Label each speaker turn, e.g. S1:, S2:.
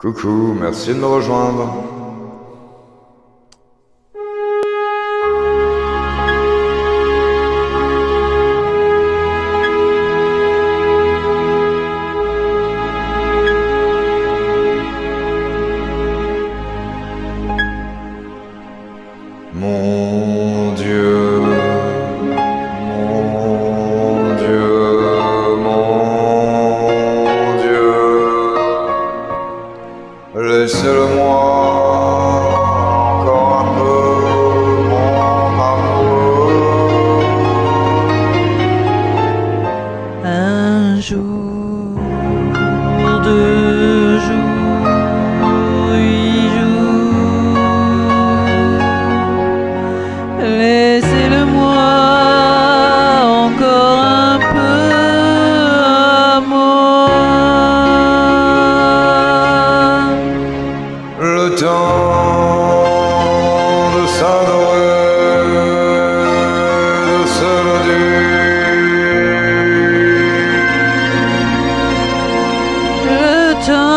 S1: Coucou, merci de me rejoindre. Mon Dieu, mon Dieu, mon Dieu, laissez-le-moi encore un peu, mon amour.
S2: Un jour, deux jours, 8 jours, laissez-le-moi encore un peu à moi.
S1: Le temps de s'adorer, de se le dire.
S2: Le temps